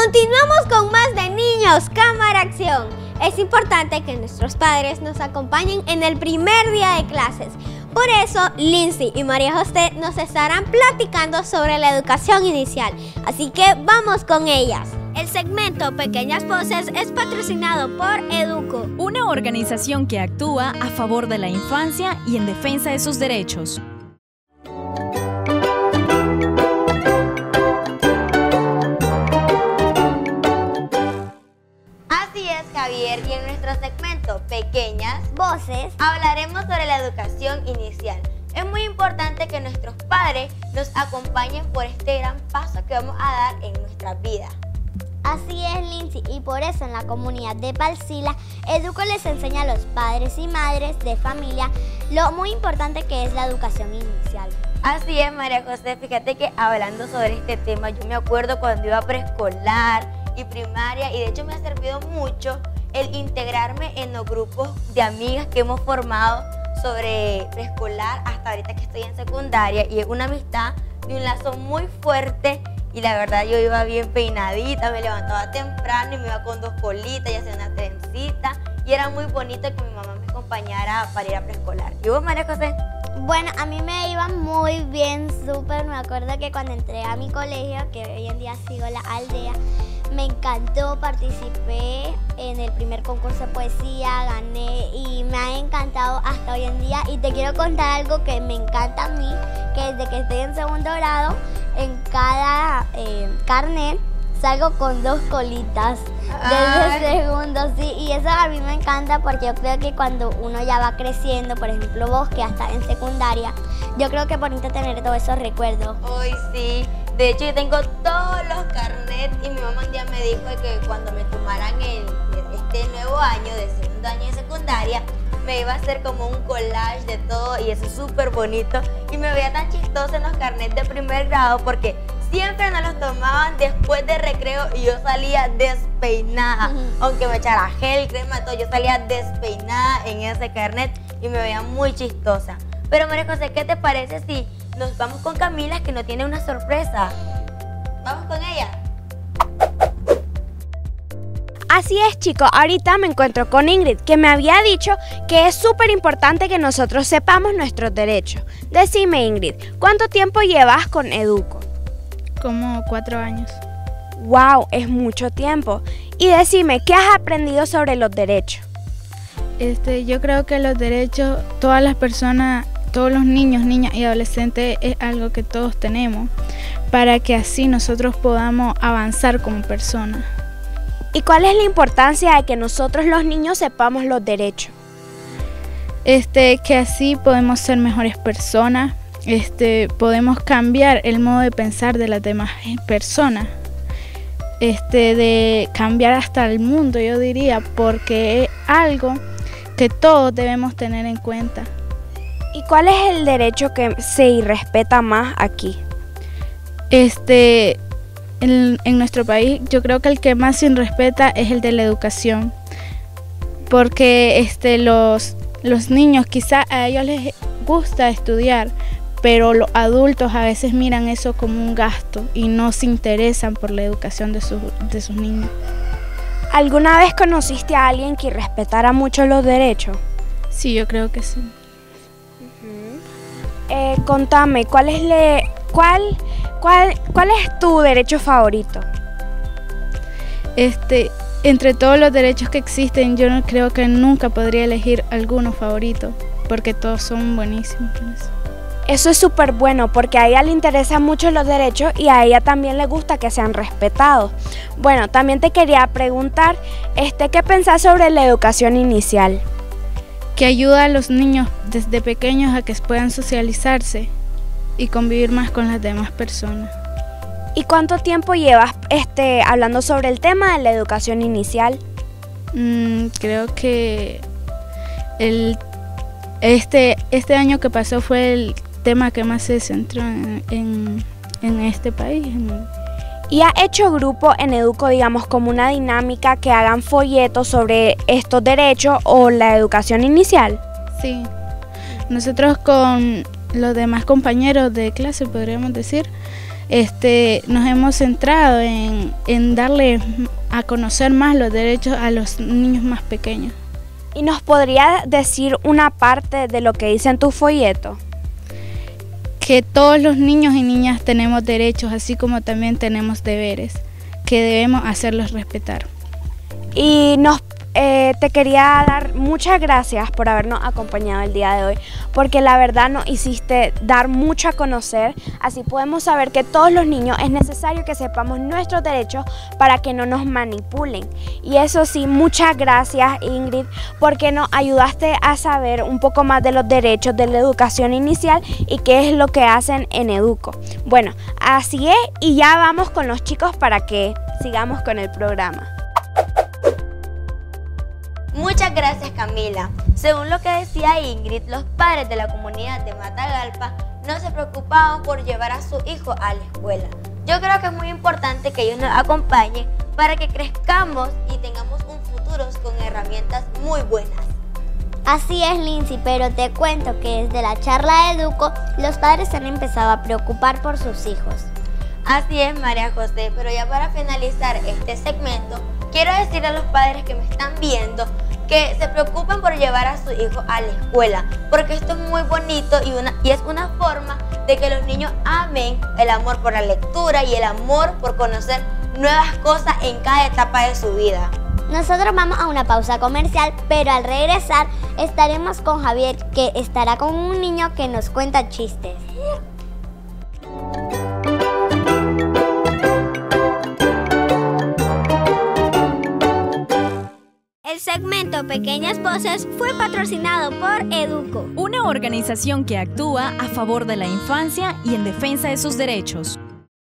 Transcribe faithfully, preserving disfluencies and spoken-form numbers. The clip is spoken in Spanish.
Continuamos con más de Niños Cámara Acción. Es importante que nuestros padres nos acompañen en el primer día de clases. Por eso, Lindsay y María José nos estarán platicando sobre la educación inicial. Así que vamos con ellas. El segmento Pequeñas Voces es patrocinado por Educo, una organización que actúa a favor de la infancia y en defensa de sus derechos. Así es, Javier, y en nuestro segmento Pequeñas Voces hablaremos sobre la educación inicial. Es muy importante que nuestros padres nos acompañen por este gran paso que vamos a dar en nuestra vida. Así es, Lindsay, y por eso en la comunidad de Balsila, Educo les enseña a los padres y madres de familia lo muy importante que es la educación inicial. Así es, María José, fíjate que hablando sobre este tema, yo me acuerdo cuando iba a preescolar y primaria, y de hecho me ha servido mucho el integrarme en los grupos de amigas que hemos formado sobre preescolar hasta ahorita que estoy en secundaria, y es una amistad de un lazo muy fuerte. Y la verdad yo iba bien peinadita, me levantaba temprano y me iba con dos colitas y hacía una trencita. Y era muy bonito que mi mamá me acompañara para ir a preescolar. ¿Y vos, María José? Bueno, a mí me iba muy bien, súper. Me acuerdo que cuando entré a mi colegio, que hoy en día sigo la aldea, me encantó, participé en el primer concurso de poesía, gané y me ha encantado hasta hoy en día. Y te quiero contar algo que me encanta a mí, que desde que estoy en segundo grado, en cada eh, carnet salgo con dos colitas desde el segundo, sí, y eso a mí me encanta porque yo creo que cuando uno ya va creciendo, por ejemplo vos que hasta en secundaria, yo creo que es bonito tener todos esos recuerdos. Hoy sí, de hecho yo tengo todos los carnets y mi mamá un día me dijo que cuando me tomaran el, este nuevo año de segundo año de secundaria, me iba a hacer como un collage de todo y eso es súper bonito. Y me veía tan chistosa en los carnets de primer grado porque siempre nos los tomaban después de recreo y yo salía despeinada. Uh-huh. Aunque me echara gel, crema, todo, yo salía despeinada en ese carnet y me veía muy chistosa. Pero María José, ¿qué te parece si nos vamos con Camila, que nos tiene una sorpresa? ¿Vamos con ella? Así es, chicos, ahorita me encuentro con Ingrid, que me había dicho que es súper importante que nosotros sepamos nuestros derechos. Decime, Ingrid, ¿cuánto tiempo llevas con Educo? Como cuatro años. ¡Wow! Es mucho tiempo. Y decime, ¿qué has aprendido sobre los derechos? Este, yo creo que los derechos, todas las personas, todos los niños, niñas y adolescentes es algo que todos tenemos para que así nosotros podamos avanzar como personas. ¿Y cuál es la importancia de que nosotros los niños sepamos los derechos? Este, que así podemos ser mejores personas, este, podemos cambiar el modo de pensar de las demás personas, este, de cambiar hasta el mundo, yo diría, porque es algo que todos debemos tener en cuenta. ¿Y cuál es el derecho que se irrespeta más aquí? Este... En, en nuestro país yo creo que el que más se respeta es el de la educación, porque este, los, los niños quizá a ellos les gusta estudiar, pero los adultos a veces miran eso como un gasto y no se interesan por la educación de, su, de sus niños. ¿Alguna vez conociste a alguien que respetara mucho los derechos? Sí, yo creo que sí. Uh-huh. eh, contame, ¿cuál es le, cuál ¿Cuál, ¿Cuál es tu derecho favorito? Este, entre todos los derechos que existen, yo no creo que nunca podría elegir alguno favorito, porque todos son buenísimos. Eso es súper bueno, porque a ella le interesan mucho los derechos y a ella también le gusta que sean respetados. Bueno, también te quería preguntar, este, ¿qué pensás sobre la educación inicial? Que ayuda a los niños desde pequeños a que puedan socializarse y convivir más con las demás personas. ¿Y cuánto tiempo llevas este, hablando sobre el tema de la educación inicial? Mm, creo que el, este, este año que pasó fue el tema que más se centró en, en, en este país. En... ¿Y ha hecho grupo en Educo, digamos, como una dinámica que hagan folletos sobre estos derechos o la educación inicial? Sí, nosotros con los demás compañeros de clase, podríamos decir, este, nos hemos centrado en, en darle a conocer más los derechos a los niños más pequeños. ¿Y nos podría decir una parte de lo que dice en tu folleto? Que todos los niños y niñas tenemos derechos, así como también tenemos deberes, que debemos hacerlos respetar. Y nos eh, te quería dar muchas gracias por habernos acompañado el día de hoy, porque la verdad nos hiciste dar mucho a conocer, así podemos saber que todos los niños es necesario que sepamos nuestros derechos para que no nos manipulen. Y eso sí, muchas gracias Ingrid, porque nos ayudaste a saber un poco más de los derechos de la educación inicial y qué es lo que hacen en Educo. Bueno, así es, y ya vamos con los chicos para que sigamos con el programa. Muchas gracias, Camila. Según lo que decía Ingrid, los padres de la comunidad de Matagalpa no se preocupaban por llevar a su hijo a la escuela. Yo creo que es muy importante que ellos nos acompañen para que crezcamos y tengamos un futuro con herramientas muy buenas. Así es, Lindsay, pero te cuento que desde la charla de Educo, los padres se han empezado a preocupar por sus hijos. Así es, María José, pero ya para finalizar este segmento, quiero decirle a los padres que me están viendo que se preocupen por llevar a su hijo a la escuela, porque esto es muy bonito y, una, y es una forma de que los niños amen el amor por la lectura y el amor por conocer nuevas cosas en cada etapa de su vida. Nosotros vamos a una pausa comercial, pero al regresar estaremos con Javier, que estará con un niño que nos cuenta chistes. El segmento Pequeñas Voces fue patrocinado por Educo, una organización que actúa a favor de la infancia y en defensa de sus derechos.